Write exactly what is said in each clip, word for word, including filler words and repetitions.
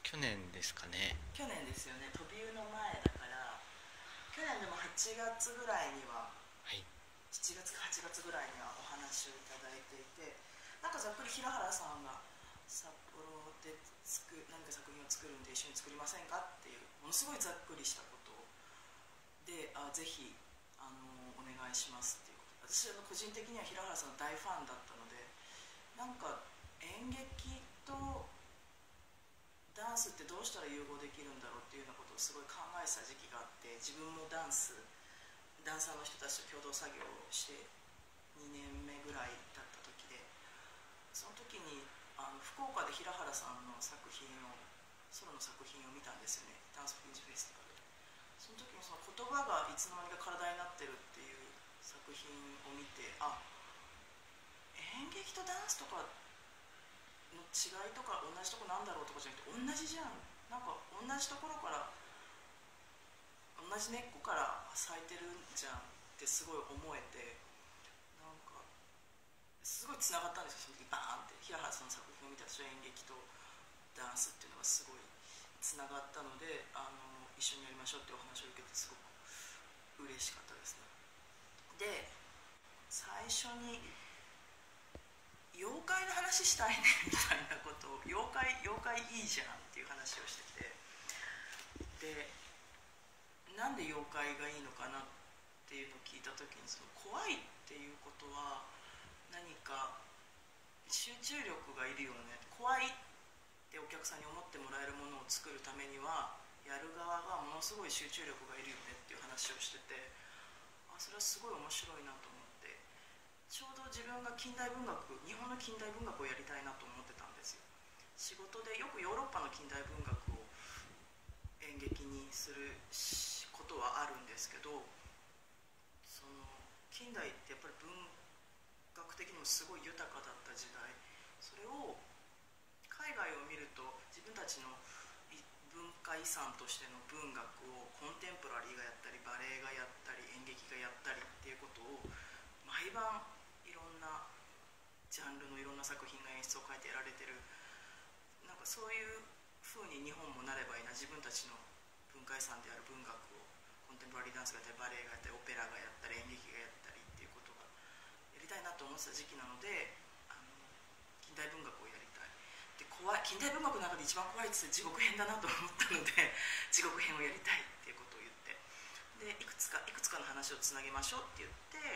去年ですかね。 去年ですよね。飛び湯の前だから去年でもはちがつぐらいには、 はい。 しちがつかはちがつぐらいにはお話をいただいていて、なんかざっくり平原さんが札幌で作何か作品を作るんで一緒に作りませんかっていうものすごいざっくりしたことで、あぜひあのお願いしますっていうこと。私あの個人的には平原さんの大ファンだったので、なんか演劇とダンスってどうしたら融合できるんだろうっていうようなことをすごい考えてた時期があって、自分もダンスダンサーの人たちと共同作業をしてにねんめぐらいだった時で、その時にあの福岡で平原さんの作品をソロの作品を見たんですよね、ダンスフリンジフェスティバルで。その時にその言葉がいつの間にか体になってるっていう作品を見て、あ演劇とダンスとかの違いとか同じとこなんだろうとかじゃなくて、同じじゃん、なんか同じところから同じ根っこから咲いてるんじゃんってすごい思えて、なんかすごいつながったんですよ、その時バーンって平原さんの作品を見た私は演劇とダンスっていうのがすごいつながったので、あの一緒にやりましょうっていうお話を受けてすごく嬉しかったですね。で最初に妖怪の話したいねみたいなことを、妖怪妖怪いいじゃんっていう話をしてて、でなんで妖怪がいいのかなっていうのを聞いた時に、その怖いっていうことは何か集中力がいるよね、怖いってお客さんに思ってもらえるものを作るためにはやる側がものすごい集中力がいるよねっていう話をしてて、あそれはすごい面白いなと思って、ちょうど自分が近代文学日本の近代文学をやりたいなと思ってたんですよ。仕事でよくヨーロッパの近代文学を演劇にすることはあるんですけど、その近代ってやっぱり文学的にもすごい豊かだった時代、それを海外を見ると自分たちの文化遺産としての文学をコンテンポラリーがやったりバレエがやったり演劇がやったりっていうことを毎晩いろんなジャンルのいろんな作品が演出を変えてやられてる、なんかそういう風に日本もなればいいな、自分たちの文化遺産である文学をコンテンポラリーダンスがやったりバレエがやったりオペラがやったり演劇がやったりっていうことがやりたいなと思ってた時期なので、あの近代文学をやりたい。で怖い、近代文学の中で一番怖いって地獄編だなと思ったので地獄編をやりたいっていうことを言って、でいくつかいくつかの話をつなげましょうって言って、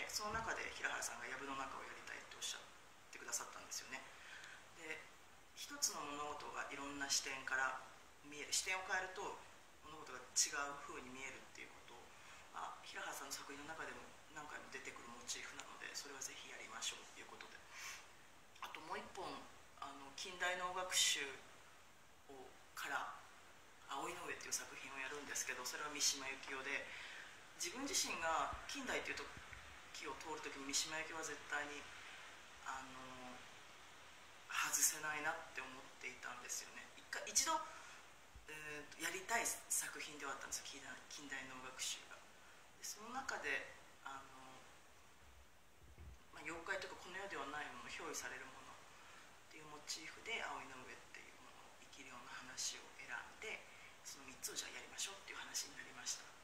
その中で平原さんが藪の中をやりたいっておっしゃってくださったんですよね。で一つの物事がいろんな視点から見える、視点を変えると物事が違う風に見えるっていうことを、まあ、平原さんの作品の中でも何回も出てくるモチーフなので、それはぜひやりましょうっていうことで、あともう一本あの近代能楽集をから「葵の上」っていう作品をやるんですけど、それは三島由紀夫で、自分自身が近代っていう時を通る時に三島由紀夫は絶対にあの外せないなって思っていたんですよね。一回一度、えー、やりたい作品ではあったんですよ、近代能楽集が。でその中であの、まあ、妖怪というかこの世ではないもの、憑依されるものっていうモチーフで「葵の上」っていうものを生きるような話を選んで、そのみっつをじゃあやりましょうっていう話になりました。